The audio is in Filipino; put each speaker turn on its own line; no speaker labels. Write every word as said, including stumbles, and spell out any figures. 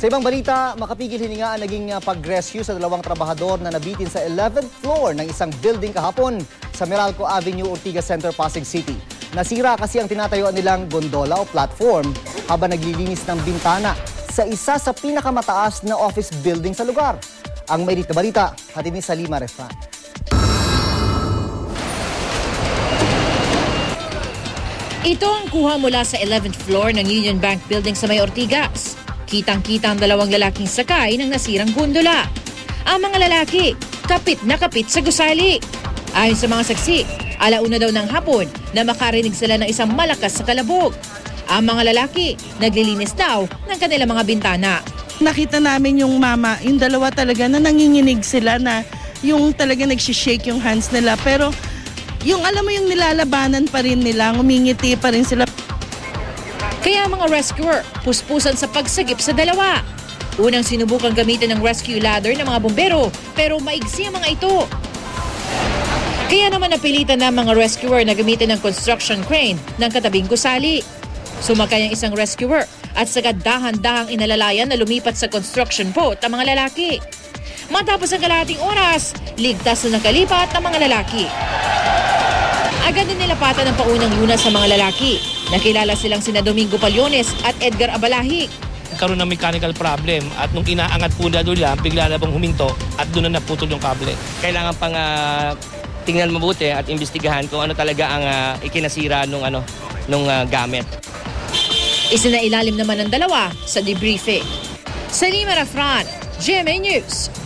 Sa ibang balita, makapigil hininga ang naging pag-rescue sa dalawang trabahador na nabitin sa eleventh floor ng isang building kahapon sa Meralco Avenue, Ortigas Center, Pasig City. Nasira kasi ang tinatayuan nilang gondola o platform habang naglilinis ng bintana sa isa sa pinakamataas na office building sa lugar. Ang mainit na balita, hatid ni Salima Refran.
Ito ang kuha mula sa eleventh floor ng Union Bank Building sa May Ortigas. Kitang-kita ang dalawang lalaking sakay ng nasirang gondola. Ang mga lalaki, kapit na kapit sa gusali. Ayon sa mga saksi, alauna daw ng hapon na makarinig sila ng isang malakas sa kalabog. Ang mga lalaki, naglilinis daw ng kanilang mga bintana.
Nakita namin yung mama, yung dalawa talaga na nanginginig sila na yung talaga nagsishake yung hands nila. Pero yung alam mo yung nilalabanan pa rin nila, ngumingiti pa rin sila.
Kaya mga rescuer, puspusan sa pagsagip sa dalawa. Unang sinubukan gamitin ng rescue ladder ng mga bombero, pero maigsi ang mga ito. Kaya naman napilitan na mga rescuer na gamitin ng construction crane ng katabing gusali. Sumakay ang isang rescuer at sagad dahan-dahang inalalayan na lumipat sa construction boat ang mga lalaki. Matapos ang kalahating oras, ligtas na nakalipat ang mga lalaki. Agad din nilapatan ng paunang lunas sa mga lalaki. Nakilala silang sina Domingo Palyones at Edgar Abalahi.
Nagkaroon ng mechanical problem at nung inaangat po na doon lang, bigla na bang huminto at doon na naputol yung kable.
Kailangan pang uh, tingnan mabuti at imbestigahan kung ano talaga ang uh, ikinasira nung, ano, nung uh, gamit.
Isinailalim naman ng dalawa sa debriefing. Salima Refran, G M A News.